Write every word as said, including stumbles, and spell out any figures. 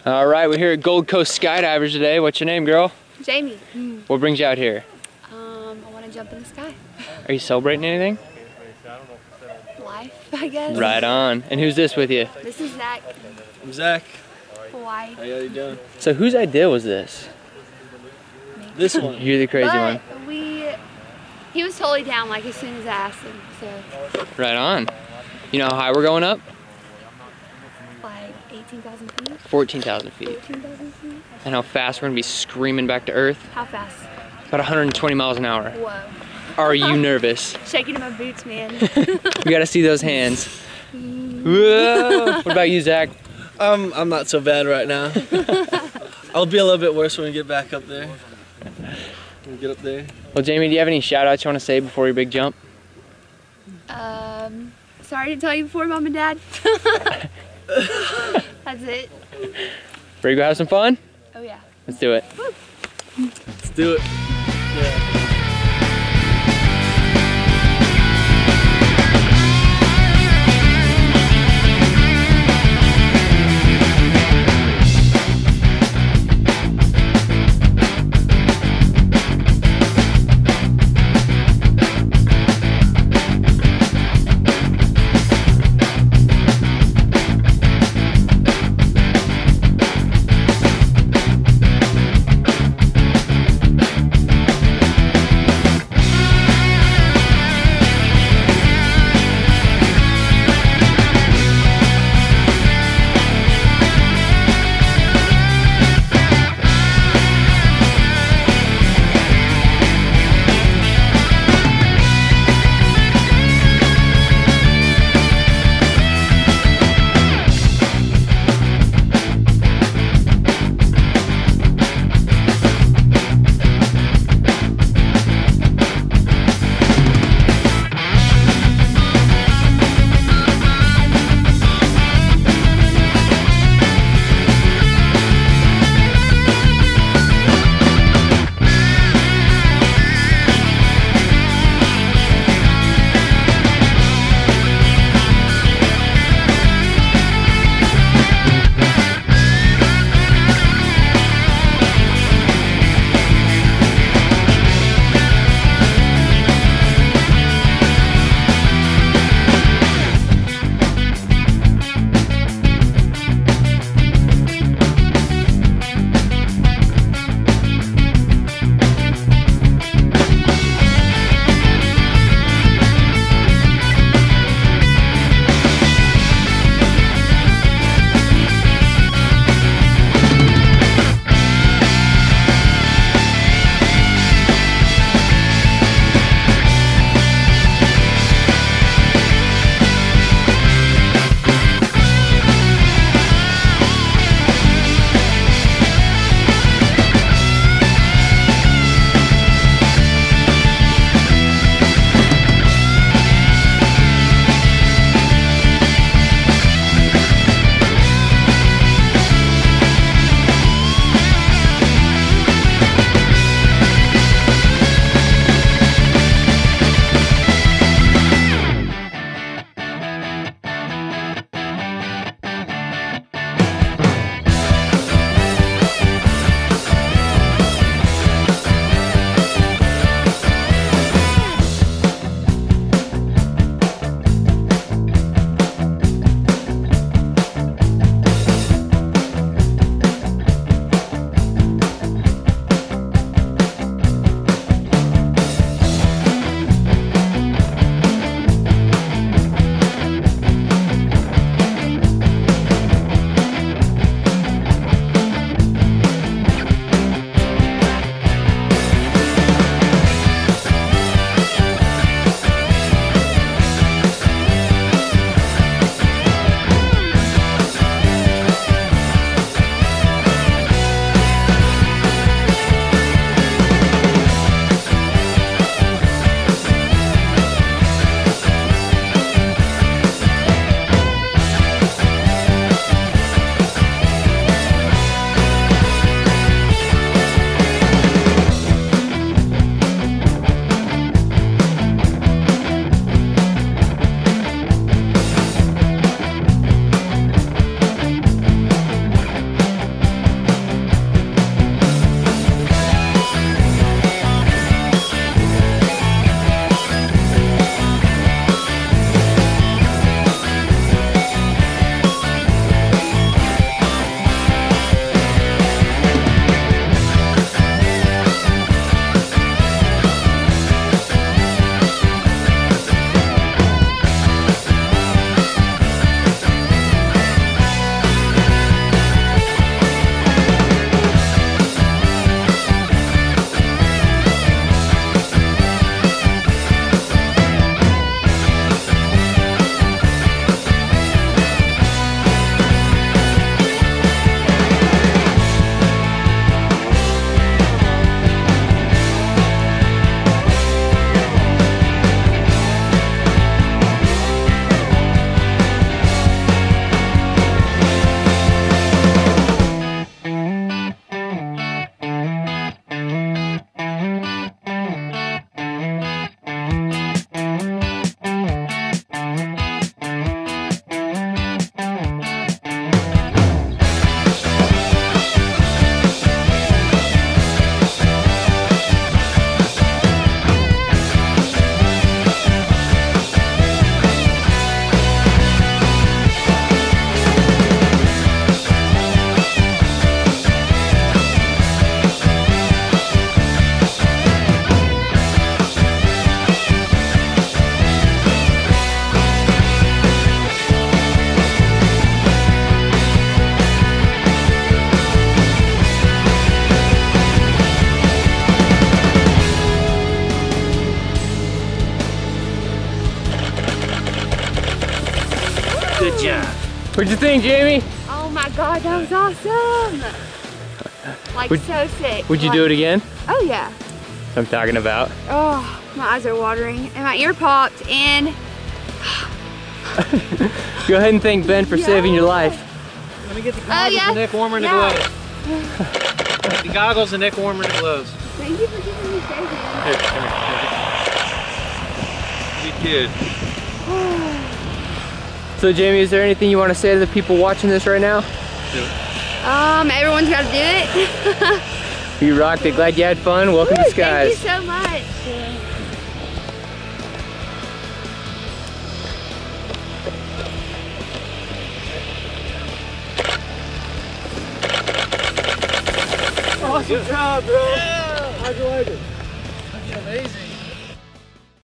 All right, we're here at Gold Coast Skydivers today. What's your name, girl? Jamie. Mm. What brings you out here? Um, I want to jump in the sky. Are you celebrating anything? Life, I guess. Right on. And who's this with you? This is Zach. I'm Zach. Hawaii. How you doing? So whose idea was this? Me. This one. You're the crazy but one. we, he was totally down like as soon as I asked him. So Right on. You know how high we're going up? like eighteen thousand feet. fourteen thousand feet. fourteen thousand feet. And how fast we're gonna be screaming back to Earth? How fast? About one hundred twenty miles an hour. Whoa. Are you nervous? Shaking in my boots, man. We gotta see those hands. Whoa. What about you, Zach? Um, I'm not so bad right now. I'll be a little bit worse when we get back up there. When we get up there. Well, Jamie, do you have any shout outs you wanna say before your big jump? um, sorry to tell you before, Mom and Dad. That's it. Ready to go have some fun? Oh yeah. Let's do it. Let's do it. Yeah. What'd you think, Jamie? Oh my God, that was awesome. Like Would- so sick. Would you like, do it again? Oh yeah. I'm talking about. Oh, my eyes are watering and my ear popped and Go ahead and thank Ben for Yeah. saving your life. Let me get the Oh, goggles, yeah. the neck warmer, and the Yeah. gloves. The goggles, the neck warmer, and the gloves. thank you for giving me saving. Here, come here. You kid. So Jamie, is there anything you want to say to the people watching this right now? Um, everyone's got to do it. You rocked it. Glad you had fun. Welcome Woo, to Skies. Thank you so much. Awesome job, bro. How'd you like it?